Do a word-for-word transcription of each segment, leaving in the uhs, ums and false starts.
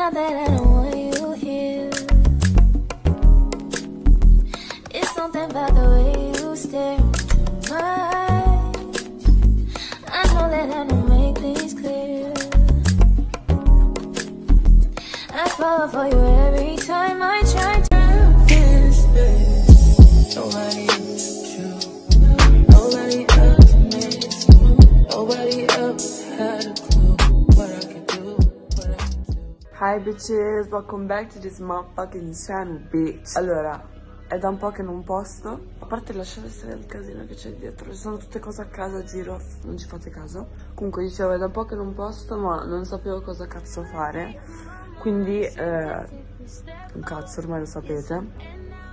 not that I don't want you here. It's something about the way you stare into my eyes. I know that I don't make things clear. I fall for you every time I try to. Nobody else you. Nobody else makes me. Nobody else had a clue what I could do. What I could do. Hi bitches, welcome back to this motherfucking channel, bitch. Allora, è da un po' che non posto. A parte lasciare stare il casino che c'è dietro. Ci sono tutte cose a casa a giro, non ci fate caso. Comunque dicevo, è da un po' che non posto, ma non sapevo cosa cazzo fare. Quindi, eh, un cazzo, ormai lo sapete.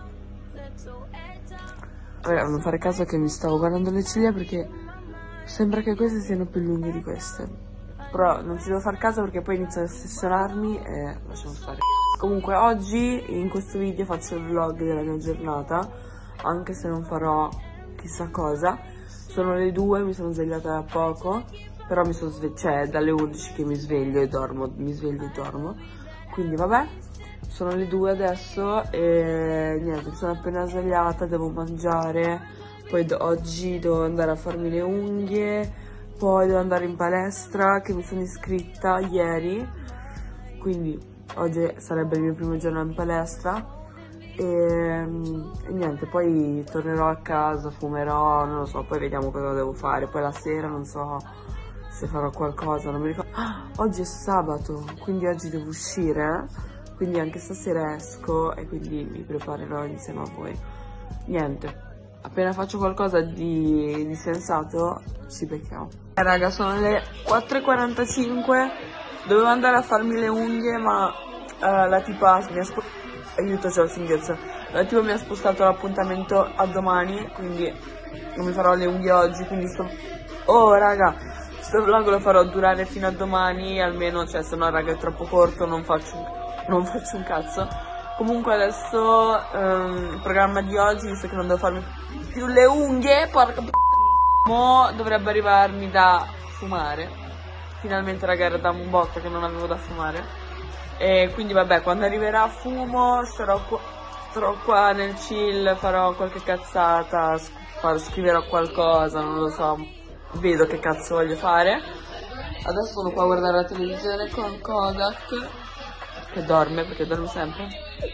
Raga, non fare caso che mi stavo guardando le ciglia perché sembra che queste siano più lunghe di queste. Però non ci devo far caso perché poi inizio a ossessionarmi e lasciamo stare. Comunque oggi in questo video faccio il vlog della mia giornata, anche se non farò chissà cosa. Sono le due, mi sono svegliata da poco, però mi sono svegliata, cioè dalle undici che mi sveglio e dormo, mi sveglio e dormo. Quindi vabbè. Sono le due adesso e niente, mi sono appena svegliata, devo mangiare, poi do oggi devo andare a farmi le unghie, poi devo andare in palestra che mi sono iscritta ieri, quindi oggi sarebbe il mio primo giorno in palestra e, e niente, poi tornerò a casa, fumerò, non lo so, poi vediamo cosa devo fare, poi la sera non so se farò qualcosa, non mi ricordo. Ah, oggi è sabato, quindi oggi devo uscire. Quindi anche stasera esco e quindi mi preparerò insieme a voi. Niente, appena faccio qualcosa di, di sensato ci becchiamo. Eh, raga, sono le quattro e quarantacinque, dovevo andare a farmi le unghie ma uh, la tipa mi ha spostato, aiuto, c'è il singhiozzo, la tipa mi ha spostato l'appuntamento a domani, quindi non mi farò le unghie oggi, quindi sto... Oh raga, sto vlog lo farò durare fino a domani, almeno, cioè se no raga è troppo corto, non faccio... non faccio un cazzo. Comunque adesso um, il programma di oggi, visto che non devo farmi più le unghie, porca p***a, mo dovrebbe arrivarmi da fumare. Finalmente raga, era da un botto che non avevo da fumare. E quindi vabbè, quando arriverà fumo, starò qua, starò qua nel chill, farò qualche cazzata, farò, scriverò qualcosa, non lo so, vedo che cazzo voglio fare. Adesso sono qua a guardare la televisione con Kodak che dorme, perché dorme sempre,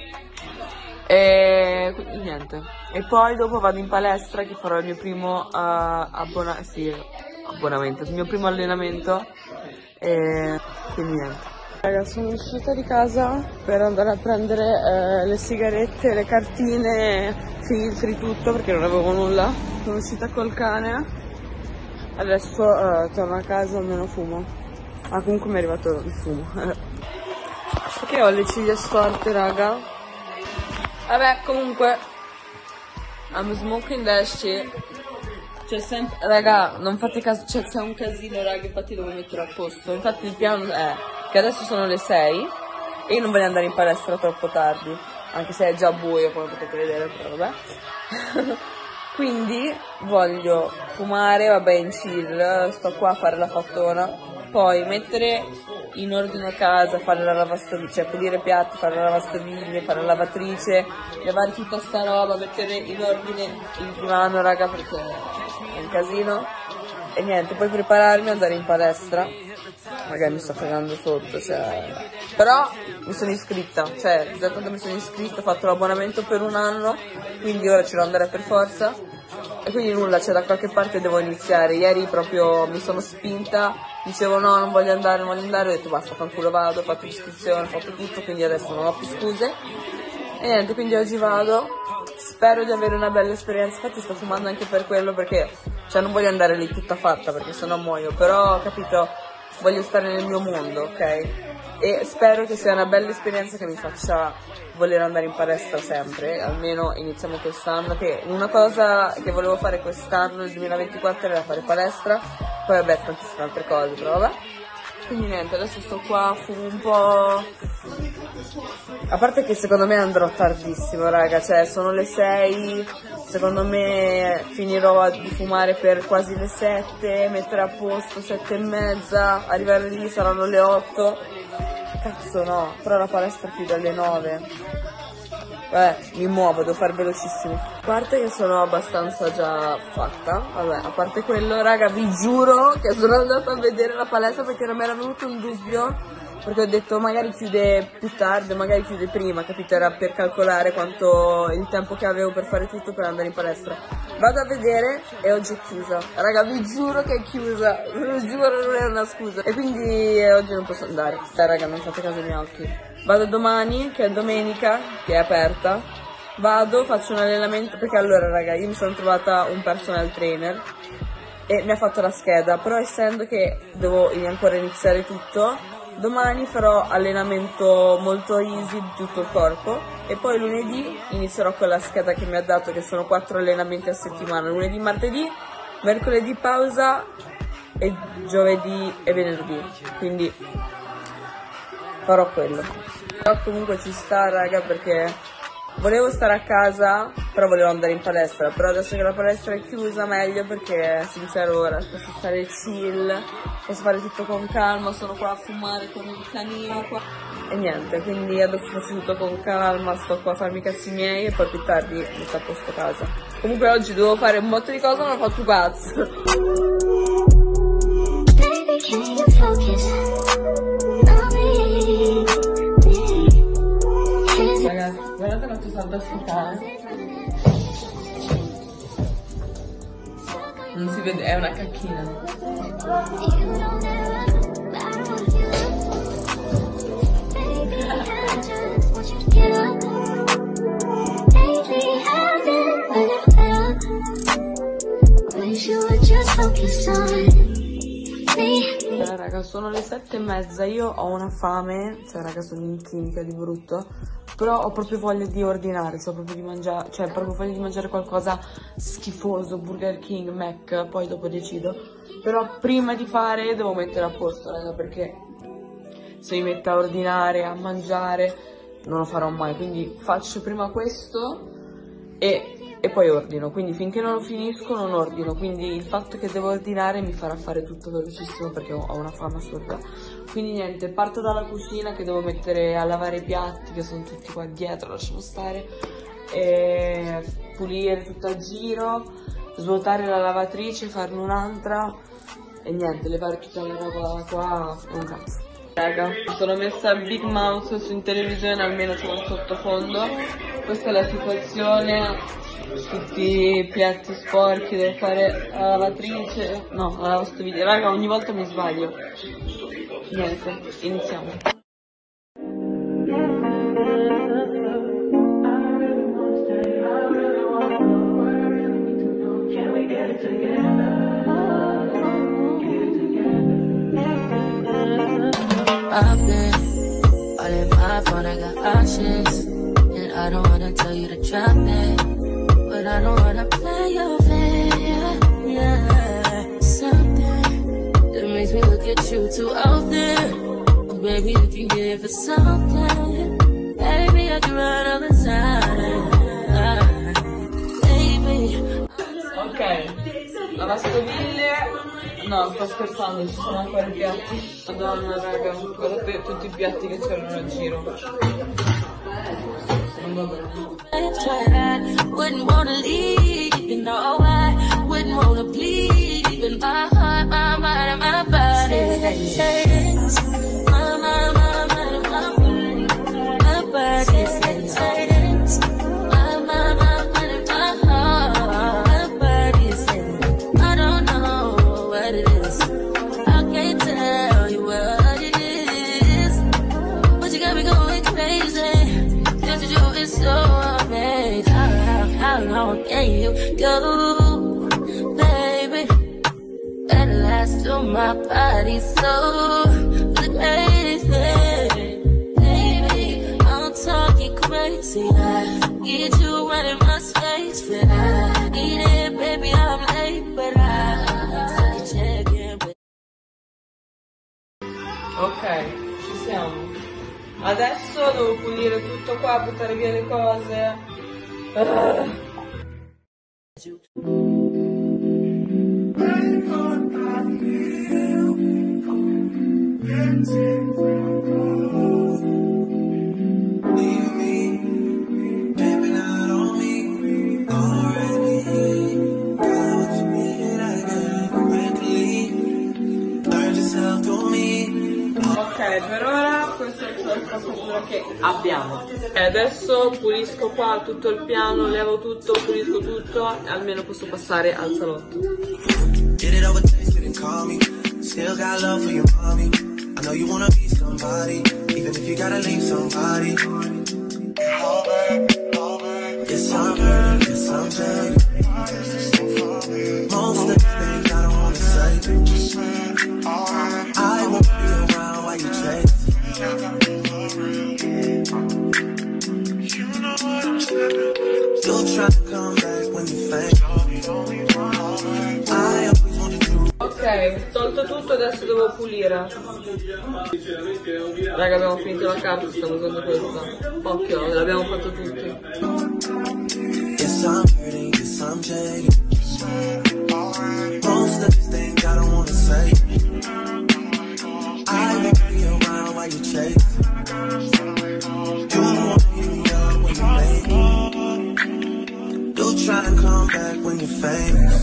e quindi niente, e poi dopo vado in palestra che farò il mio primo uh, abbona sì, abbonamento, il mio primo allenamento, e quindi niente. Ragazzi, sono uscita di casa per andare a prendere uh, le sigarette, le cartine, filtri, tutto, perché non avevo nulla. Sono uscita col cane, adesso uh, torno a casa, almeno fumo. Ah, comunque mi è arrivato il fumo. Perché ho le ciglia storte, raga? Vabbè, comunque I'm smoking that shit. C'è sempre... Raga, non fate caso, c'è un casino, raga, infatti devo mettere a posto. Infatti il piano è che adesso sono le sei e io non voglio andare in palestra troppo tardi, anche se è già buio, come potete vedere, però vabbè. Quindi voglio fumare, vabbè, in chill, sto qua a fare la fattona, poi mettere in ordine a casa, fare la lavastoviglie, cioè pulire i piatti, fare la lavastoviglie, fare la lavatrice, lavare tutta sta roba, mettere in ordine il divano, raga, perché è un casino. E niente, poi prepararmi e andare in palestra. Magari mi sto fregando sotto, cioè... Però mi sono iscritta, cioè, da quando mi sono iscritta ho fatto l'abbonamento per un anno, quindi ora ci devo andare per forza. E quindi nulla, cioè da qualche parte devo iniziare. Ieri proprio mi sono spinta, dicevo no, non voglio andare, non voglio andare, ho detto basta, fanculo vado, ho fatto l'iscrizione, ho fatto tutto, quindi adesso non ho più scuse. E niente, quindi oggi vado, spero di avere una bella esperienza, infatti sto fumando anche per quello, perché, cioè non voglio andare lì tutta fatta, perché sennò muoio, però, capito, voglio stare nel mio mondo, ok? E spero che sia una bella esperienza che mi faccia voler andare in palestra sempre, almeno iniziamo quest'anno, che una cosa che volevo fare quest'anno, nel duemilaventiquattro, era fare palestra, poi vabbè tantissime altre cose, però vabbè. Quindi niente, adesso sto qua, fumo un po', a parte che secondo me andrò tardissimo, raga, cioè sono le sei, secondo me finirò di fumare per quasi le sette, mettere a posto sette e mezza, arrivare lì saranno le otto. cazzo no, però la palestra chiude alle nove. Vabbè, mi muovo, devo fare velocissimo. A parte che sono abbastanza già fatta, vabbè, a parte quello, raga, vi giuro che sono andata a vedere la palestra perché non mi era venuto un dubbio. Perché ho detto magari chiude più tardi, magari chiude prima, capito? Era per calcolare quanto il tempo che avevo per fare tutto per andare in palestra. Vado a vedere e oggi è chiusa. Raga, vi giuro che è chiusa, vi giuro, non è una scusa. E quindi eh, oggi non posso andare. Dai raga, non fate caso ai miei occhi. Vado domani, che è domenica, che è aperta. Vado, faccio un allenamento, perché allora raga, io mi sono trovata un personal trainer e mi ha fatto la scheda, però essendo che devo ancora iniziare tutto, domani farò allenamento molto easy di tutto il corpo e poi lunedì inizierò con la scheda che mi ha dato, che sono quattro allenamenti a settimana, lunedì, martedì, mercoledì pausa e giovedì e venerdì, quindi farò quello. Però comunque ci sta raga, perché volevo stare a casa, però volevo andare in palestra, però adesso che la palestra è chiusa meglio, perché sincero ora posso stare chill, posso fare tutto con calma, sono qua a fumare con il canino qua e niente, quindi adesso faccio tutto con calma, sto qua a farmi i cazzi miei e poi più tardi metto a posto casa. Comunque oggi dovevo fare un botto di cose ma non ho fatto cazzo. Ragazzi, guardate quanto salta sto cane. Non si vede, è una cacchina. Eh, raga, sono le sette e mezza, io ho una fame, cioè raga sono in clinica di brutto, però ho proprio voglia di ordinare, cioè proprio di mangiare, cioè proprio voglia di mangiare qualcosa schifoso, Burger King, Mac, poi dopo decido. Però prima di fare devo mettere a posto, raga, perché se mi metto a ordinare, a mangiare, non lo farò mai, quindi faccio prima questo e... e poi ordino, quindi finché non lo finisco non ordino, quindi il fatto che devo ordinare mi farà fare tutto velocissimo perché ho una fame assurda. Quindi niente, parto dalla cucina che devo mettere a lavare i piatti che sono tutti qua dietro, lasciamo stare, e pulire tutto a giro, svuotare la lavatrice, farne un'altra e niente, levare tutta la roba qua, un cazzo. Raga, mi sono messa Big Mouth su in televisione, almeno c'è un sottofondo. Questa è la situazione, tutti i piatti sporchi, devo fare la lavatrice, no, la lavastoviglie, raga ogni volta mi sbaglio. Niente, iniziamo. I've been all in my phone, I got options, and I don't wanna tell you to drop it, but I don't wanna play your fan, yeah. Something that makes me look at you too often, oh, baby you can give it something, baby I can run all the time, baby. Ok, lavastoviglie. No, sto scherzando, ci sono ancora i piatti. Madonna raga, guardate tutti i piatti che c'erano a giro. Non va bene. Wouldn't wanna leave, even though I wouldn't wanna bleed, even my heart, my mind, my body. My, my, my, my, my, my body. My, my, my, my, my heart, my body. I don't know what it is. I can't tell you what it is, but you got me going crazy. Just you is so amazing. How, how long can you go, baby? That last to my body so crazy, baby. I'm talking crazy. I get you right in my space, but I need it, baby. I'm late, but I check in. Ok, ci siamo. Adesso devo pulire tutto qua, buttare via le cose. Ah. Thank you. Ok, per ora questo è la spazzatura che abbiamo. E adesso pulisco qua tutto il piano, levo tutto, pulisco tutto e almeno posso passare al salotto. I won't be around while you chase. You'll try to come back when you faint. I always wanted you. Ok, tolto tutto, adesso devo pulire. Raga, abbiamo finito la carta, stiamo usando questa. Occhio, l'abbiamo fatto tutti. Yes, I'm hurting, yes, I'm jaded. Most of these things I don't wanna say. I won't be around while you chase. You won't hit me up when you make. You'll try and come back when you're famous.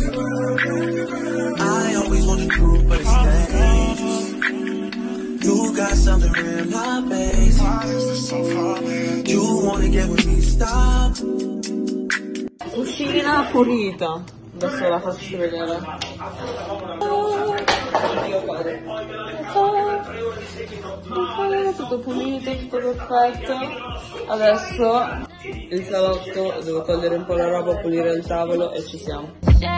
I always want the truth, but it's dangerous. You got something real, not basic. You wanna get with me, stop. Cucina pulita. Adesso la faccio vedere. Tutto pulito, tutto perfetto. Adesso il salotto, devo togliere un po' la roba, pulire il tavolo e ci siamo.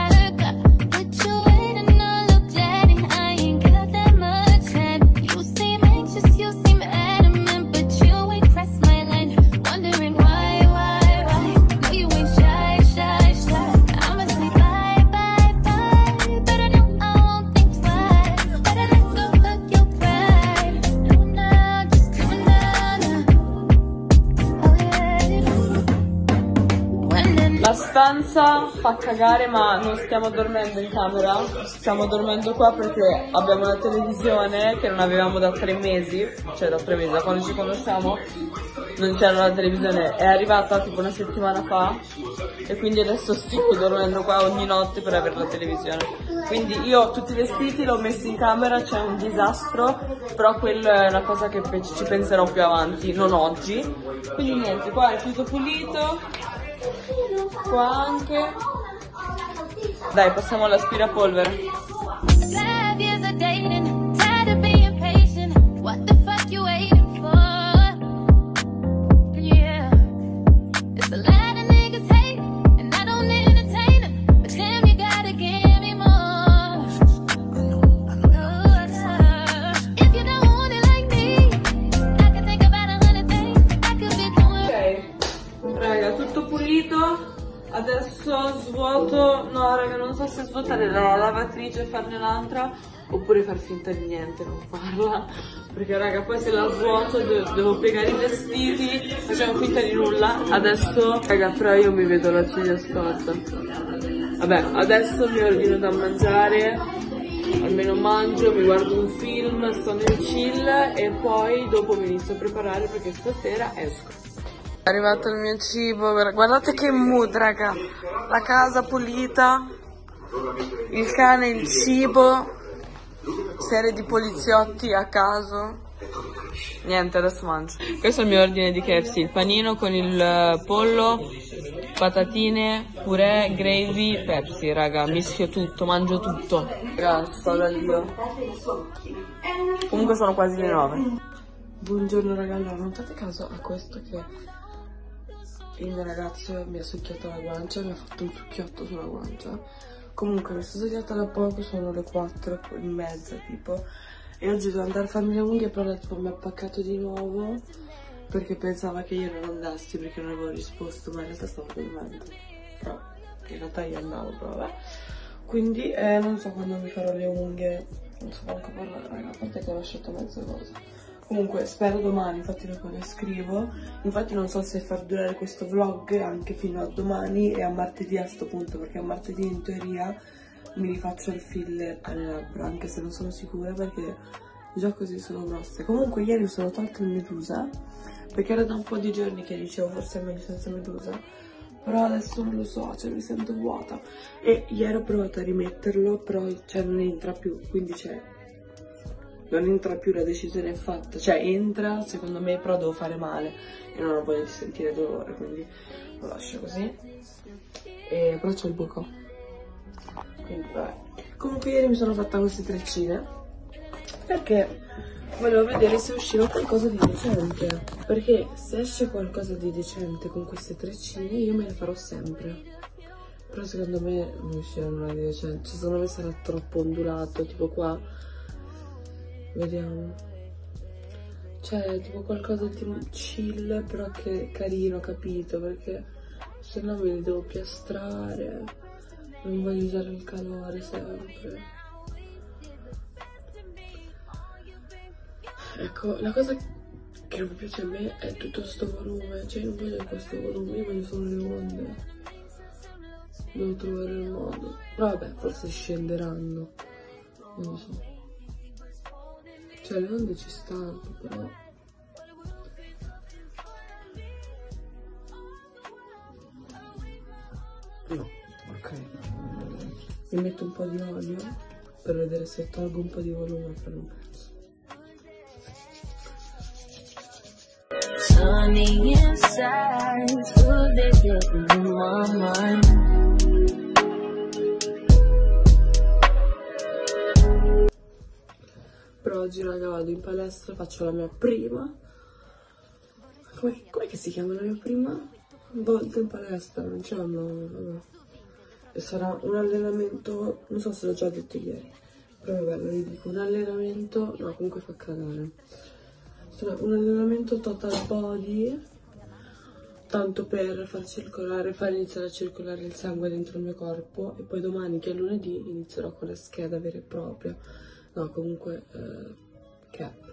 La stanza fa cagare, ma non stiamo dormendo in camera, stiamo dormendo qua perché abbiamo una televisione che non avevamo da tre mesi, cioè da tre mesi, da quando ci conosciamo non c'era la televisione, è arrivata tipo una settimana fa e quindi adesso stiamo dormendo qua ogni notte per avere la televisione. Quindi io tutti i vestiti l'ho messi in camera, c'è un disastro, però quella è una cosa che ci penserò più avanti, non oggi. Quindi niente, qua è tutto pulito. Qua anche. Dai, passiamo all'aspirapolvere. Adesso svuoto, no raga, non so se svuotare la lavatrice e farne un'altra oppure far finta di niente, non farla, perché raga poi se la svuoto de devo piegare i vestiti, facciamo finta di nulla. Adesso raga, però io mi vedo la ciglia storta. Vabbè, adesso mi ordino da mangiare, almeno mangio, mi guardo un film, sto nel chill e poi dopo mi inizio a preparare perché stasera esco. È arrivato il mio cibo, guardate che mood raga, la casa pulita, il cane, il cibo, serie di poliziotti a caso, niente, adesso mangio. Questo è il mio ordine di K F C, il panino con il pollo, patatine, purè, gravy, Pepsi, raga, mischio tutto, mangio tutto. Raga, sto da Dio. Comunque sono quasi le nove. Buongiorno raga, allora non fate caso a questo che il mio ragazzo mi ha succhiato la guancia, mi ha fatto un succhiotto sulla guancia. Comunque mi sono svegliata da poco, sono le quattro e mezza tipo, e oggi devo andare a farmi le unghie, però tipo mi ha appaccato di nuovo perché pensava che io non andassi perché non avevo risposto, ma in realtà stavo dormendo, però in realtà io andavo, però vabbè. Quindi eh, non so quando mi farò le unghie, non so manco parlare raga, a parte che ho lasciato mezza cosa. Comunque spero domani, infatti dopo le scrivo. Infatti non so se far durare questo vlog anche fino a domani e a martedì a sto punto, perché a martedì in teoria mi rifaccio il filler alle labbra, anche se non sono sicura perché già così sono grosse. Comunque ieri mi sono tolto il medusa, perché era da un po' di giorni che dicevo forse è meglio senza medusa, però adesso non lo so, cioè mi sento vuota. E ieri ho provato a rimetterlo, però cioè, non entra più, quindi c'è... non entra più, la decisione è fatta, cioè entra secondo me, però devo fare male, io non ho voglia di sentire dolore, quindi lo lascio così. E però c'è il buco, quindi vabbè. Comunque ieri mi sono fatta queste treccine perché volevo vedere se usciva qualcosa di decente, perché se esce qualcosa di decente con queste treccine io me le farò sempre. Però secondo me non uscirà nulla di decente, cioè secondo me sarà troppo ondulato, tipo qua, vediamo, cioè tipo qualcosa di chill però che è carino, capito? Perché se no me li devo piastrare, non voglio usare il calore sempre. Ecco, la cosa che non mi piace a me è tutto sto volume, cioè non voglio questo volume, io voglio solo le onde. Devo trovare il modo. Però vabbè, forse scenderanno. Non lo so. Cioè le onde ci stanno, però. No, ok. Mi metto un po' di olio per vedere se tolgo un po' di volume per un pezzo. Sunny inside, food is in my mind. Però oggi raga vado in palestra, faccio la mia prima, come, com'è che si chiama la mia prima volta in palestra? Non c'è un nome, vabbè. E sarà un allenamento, non so se l'ho già detto ieri, però vabbè lo ridico, un allenamento, no comunque fa cagare, sarà un allenamento total body, tanto per far circolare, far iniziare a circolare il sangue dentro il mio corpo, e poi domani che è lunedì inizierò con la scheda vera e propria. No, comunque, eh, cap.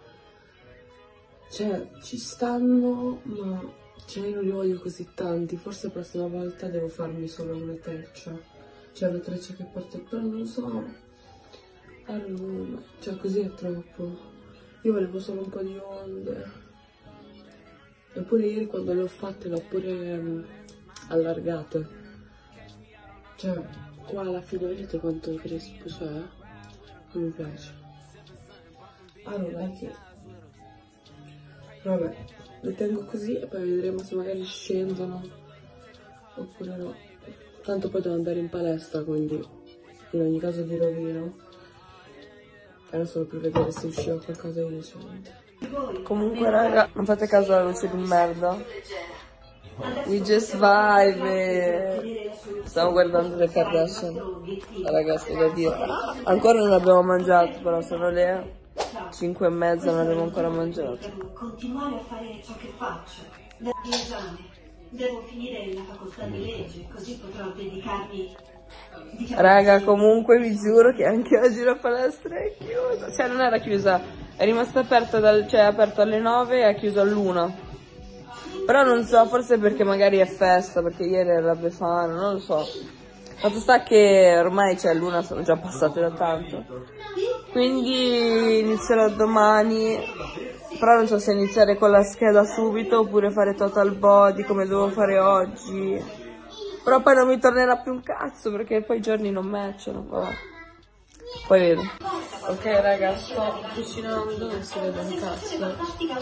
Cioè, ci stanno, ma cioè, io non li voglio così tanti. Forse la prossima volta devo farmi solo una treccia. Cioè, una treccia che porto, però non lo so. Allora, cioè, così è troppo. Io volevo solo un po' di onde. Eppure ieri quando le ho fatte le ho pure um, allargate. Cioè, qua alla fine vedete quanto crespo c'è? Non mi piace. Allora, è che vabbè, le tengo così e poi vedremo se magari scendono oppure no. Tanto poi devo andare in palestra, quindi in ogni caso vi rovino. Era solo per vedere se usciva qualcosa di decente. Comunque raga, non fate caso alla luce di merda. We just vibe. Stiamo guardando le Kardashian. Ragazzi, da dire. Ancora non abbiamo mangiato, però sono le cinque e mezza, non abbiamo ancora mangiato. Continuare a fare ciò che faccio. Da esame. Devo finire la facoltà di legge, così potrò dedicarmi. Raga, comunque vi giuro che anche oggi la palestra è chiusa. Cioè non era chiusa, è rimasta aperta dal, cioè aperta alle nove e è chiusa all'una. Però non so, forse perché magari è festa, perché ieri era la Befana, non lo so. Fatto sta che ormai cioè l'una sono già passate da tanto. Quindi inizierò domani, però non so se iniziare con la scheda subito oppure fare total body come devo fare oggi. Però poi non mi tornerà più un cazzo perché poi i giorni non matchano, vabbè. Poi vedo. Ok raga, sto cucinando, non si vede un cazzo.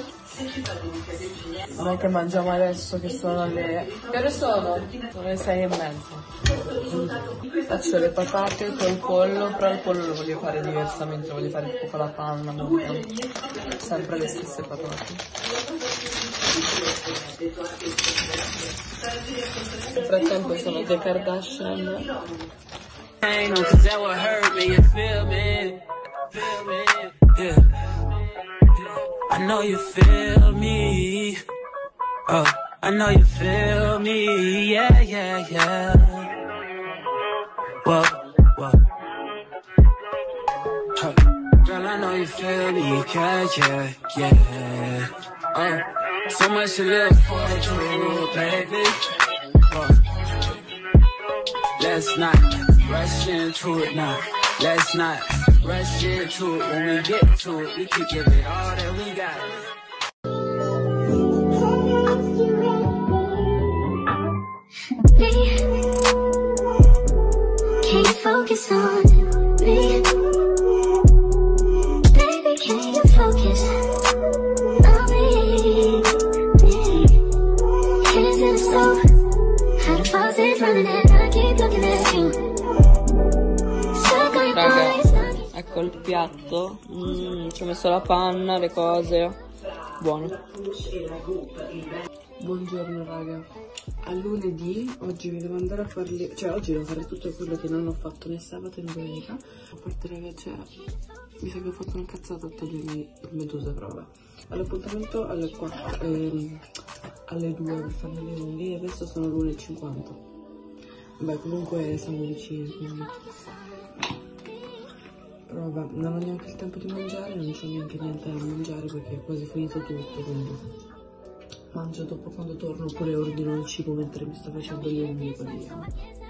Non è che mangiamo adesso che sono le... Che ore sono? Sono le sei e mezza. Faccio le patate col pollo, però il pollo lo voglio fare diversamente, lo voglio fare tipo con la panna, non sempre le stesse patate. Nel frattempo sono The Kardashian. Cause that would hurt me, you feel me? Feel me? Yeah. I know you feel me. Oh, I know you feel me. Yeah, yeah, yeah. Whoa, whoa. Huh. Girl, I know you feel me. Yeah, yeah, yeah. Oh, so much to live for, true, baby. Whoa. Let's not rush into it now. Let's not rush into it. When we get to it, we can give it all that we got. Can't focus on me. Baby, focus on me. Hands in the stove, had a faucet running and I keep looking at you. Stuck on your body. Ecco il piatto, mm, ci ho messo la panna, le cose, buono. Buongiorno raga, a lunedì, oggi mi devo andare a farli, cioè oggi devo fare tutto quello che non ho fatto né sabato né domenica. A parte raga, cioè, mi sa che ho fatto una cazzata a togliermi il medusa, però vabbè. All'appuntamento alle quattro, ehm, alle due per farmi le unghie e adesso sono l'una e cinquanta. Beh, comunque siamo vicini, quindi... Però vabbè, non ho neanche il tempo di mangiare, non c'ho neanche niente da mangiare perché è quasi finito tutto, quindi mangio dopo quando torno, oppure ordino il cibo mentre mi sto facendo le unghie, poi vediamo.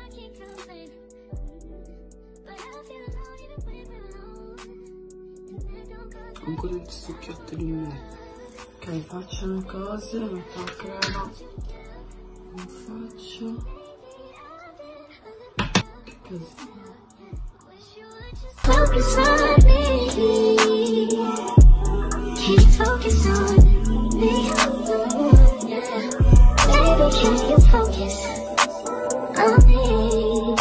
Ancora il succhiotto di me. Ok, faccio le cose, metto la crema, non faccio. Che così. Focus on me. Can you focus on me? Yeah. Baby, can you focus on me?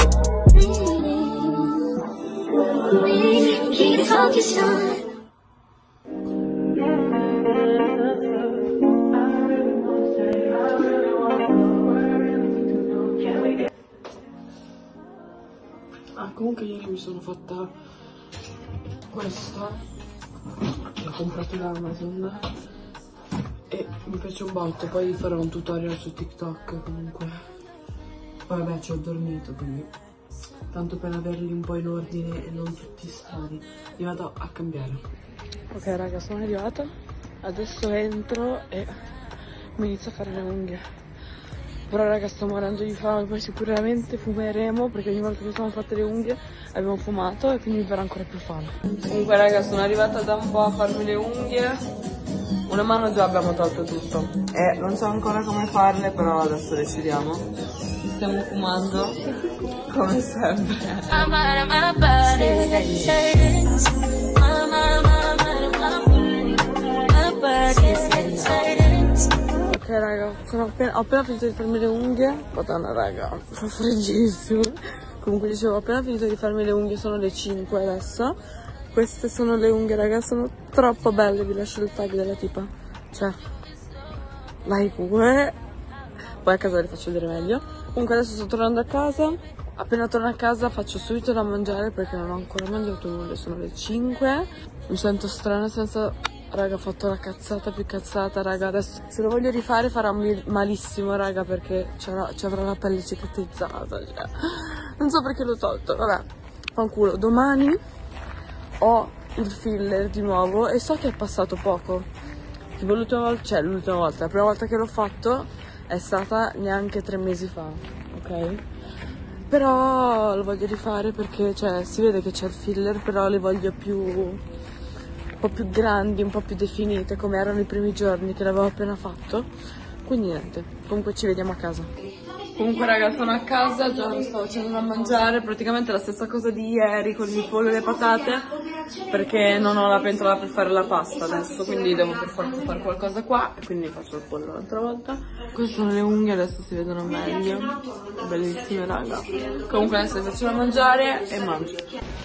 Me. Can you focus on? Ah, comunque ieri mi sono fatta questa, l'ho comprato da Amazon e mi piace un botto, poi farò un tutorial su TikTok comunque. Poi vabbè, ci ho dormito, quindi tanto per averli un po' in ordine e non tutti strani, li vado a cambiare. Ok raga, sono arrivata, adesso entro e mi inizio a fare le unghie. Però raga, sto morendo di fame, poi sicuramente fumeremo perché ogni volta che ci siamo fatte le unghie abbiamo fumato e quindi mi verrà ancora più fame. Comunque raga, sono arrivata da un po' a farmi le unghie, una mano già abbiamo tolto tutto e non so ancora come farle, però adesso decidiamo. Stiamo fumando come sempre. Ok raga, sono appena, ho appena finito di farmi le unghie. Madonna raga, fa freddissimo. Comunque dicevo, ho appena finito di farmi le unghie, sono le cinque adesso. Queste sono le unghie raga, sono troppo belle, vi lascio il tag della tipa. Cioè, like, uè. Poi a casa le faccio vedere meglio. Comunque adesso sto tornando a casa. Appena torno a casa faccio subito da mangiare perché non ho ancora mangiato nulla, sono le cinque. Mi sento strana senza... Raga, ho fatto la cazzata più cazzata, raga. Adesso se lo voglio rifare farà malissimo, raga, perché ci avrà la pelle cicatrizzata, cioè. Non so perché l'ho tolto, vabbè, fanculo. Domani ho il filler di nuovo e so che è passato poco. Tipo l'ultima volta, cioè l'ultima volta, la prima volta che l'ho fatto è stata neanche tre mesi fa, ok? Però lo voglio rifare perché, cioè, si vede che c'è il filler, però le voglio più... un po' più grandi, un po' più definite come erano i primi giorni che l'avevo appena fatto. Quindi niente, comunque ci vediamo a casa. Comunque raga, sono a casa, già mi sto facendo da mangiare, praticamente la stessa cosa di ieri con il pollo e le patate, perché non ho la pentola per fare la pasta adesso, quindi devo per forza fare qualcosa qua e quindi faccio il pollo un'altra volta. Queste sono le unghie, adesso si vedono meglio, bellissime raga. Comunque adesso mi faccio da mangiare e mangio.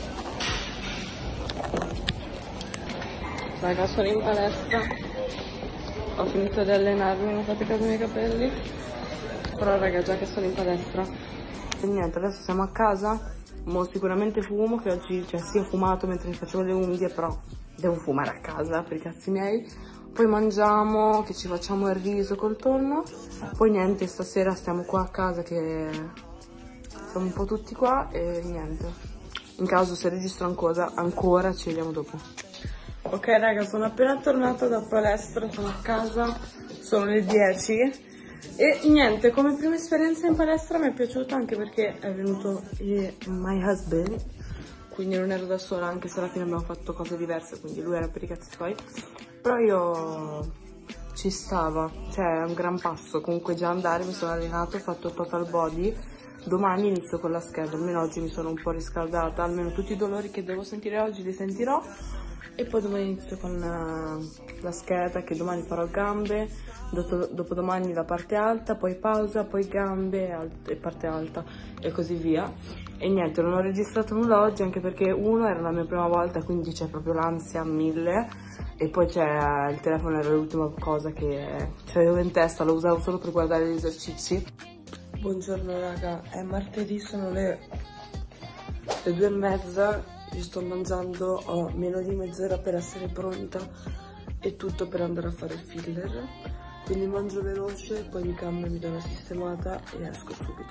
Raga, sono in palestra, ho finito di allenarmi, non fate caso ai miei capelli, però raga, già che sono in palestra. E niente, adesso siamo a casa, mo sicuramente fumo, che oggi, cioè sì, ho fumato mentre mi facevo le unghie, però devo fumare a casa per i cazzi miei. Poi mangiamo, che ci facciamo il riso col tonno, poi niente, stasera stiamo qua a casa che siamo un po' tutti qua e niente. In caso se registro ancora, ancora ci vediamo dopo. Ok raga, sono appena tornata da palestra, sono a casa, sono le dieci e niente, come prima esperienza in palestra mi è piaciuta anche perché è venuto il my husband, quindi non ero da sola, anche se alla fine abbiamo fatto cose diverse, quindi lui era per i cazzi suoi, però io ci stava, cioè è un gran passo, comunque già andare, mi sono allenato, ho fatto total body, domani inizio con la scheda, almeno oggi mi sono un po' riscaldata, almeno tutti i dolori che devo sentire oggi li sentirò. E poi domani inizio con la, la scheda, che domani farò gambe, dopo, dopodomani la parte alta, poi pausa, poi gambe alt- e parte alta e così via. E niente, non ho registrato nulla oggi anche perché uno era la mia prima volta, quindi c'è proprio l'ansia a mille, e poi c'è il telefono, era l'ultima cosa che avevo in testa, lo usavo solo per guardare gli esercizi. Buongiorno raga, è martedì, sono le, le due e mezza. Io sto mangiando, ho meno di mezz'ora per essere pronta e tutto per andare a fare il filler, quindi mangio veloce, poi mi cambio, mi do una sistemata e esco subito.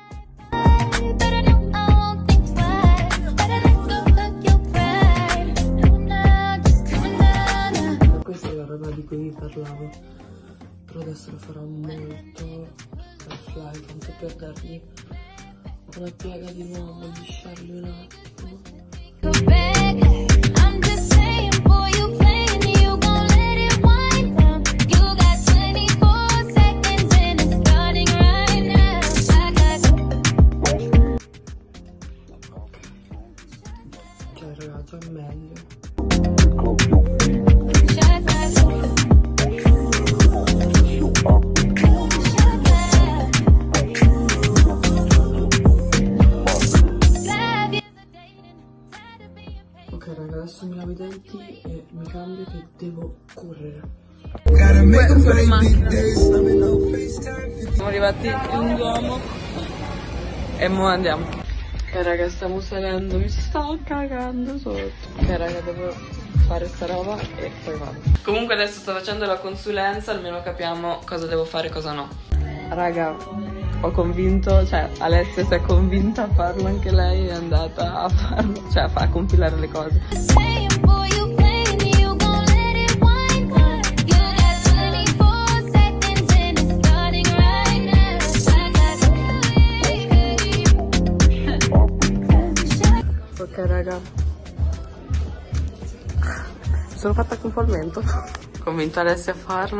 Questa è la roba di cui vi parlavo, però adesso lo farò molto per fly, tanto per dargli una piega di nuovo, lisciarli un attimo. I'm just saying, boy, you playing, you gon' let it wind down. You got twenty-four seconds and it's starting right now. Cioè, raga, già meglio. Ok raga, adesso mi lavo i denti e mi cambio che devo correre. Sono in macchina. Siamo arrivati in Duomo e mo andiamo. Ok raga, stiamo salendo, mi sto cagando sotto. Ok raga, devo fare sta roba e poi vado. Comunque adesso sto facendo la consulenza, almeno capiamo cosa devo fare e cosa no. Raga, ho convinto, cioè Alessia si è convinta a farlo, anche lei è andata a farlo, cioè a, a compilare le cose. Ok raga, mi sono fatta con palmento. Convinto Alessia a farlo.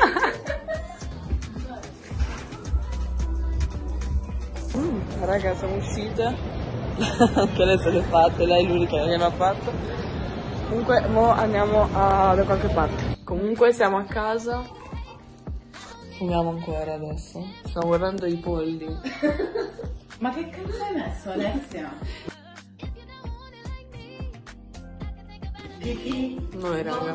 mm, raga, siamo uscite. Anche lei se l'è fatta, lei è l'unica che non ha fatto. Comunque mo andiamo a, da qualche parte. Comunque siamo a casa. Fumiamo ancora adesso. Stiamo guardando i polli. Ma che cazzo hai messo, Alessia? Noi raga.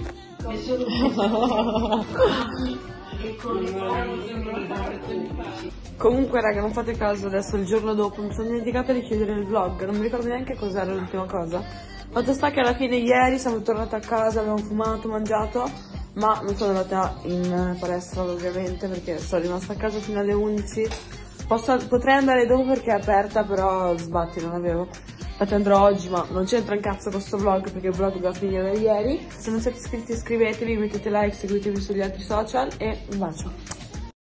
Comunque raga, non fate caso, adesso il giorno dopo mi sono dimenticata di chiudere il vlog, non mi ricordo neanche cos'era l'ultima cosa. Fatto sta che alla fine ieri siamo tornate a casa, abbiamo fumato, mangiato, ma non sono andata in palestra ovviamente perché sono rimasta a casa fino alle undici. Posso, potrei andare dopo perché è aperta, però sbatti, non avevo. Infatti andrò oggi, ma non c'entra un cazzo questo vlog perché il vlog doveva finire da ieri. Se non siete iscritti iscrivetevi, mettete like, seguitemi sugli altri social e un bacio.